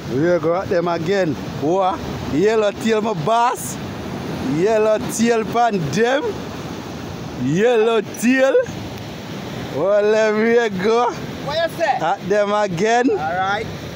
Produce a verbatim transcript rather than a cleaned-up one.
We go at them again. What? Yellow tail my boss. Yellow tail pan them. Yellow tail. Well, let me go. What you say? At them again. Alright.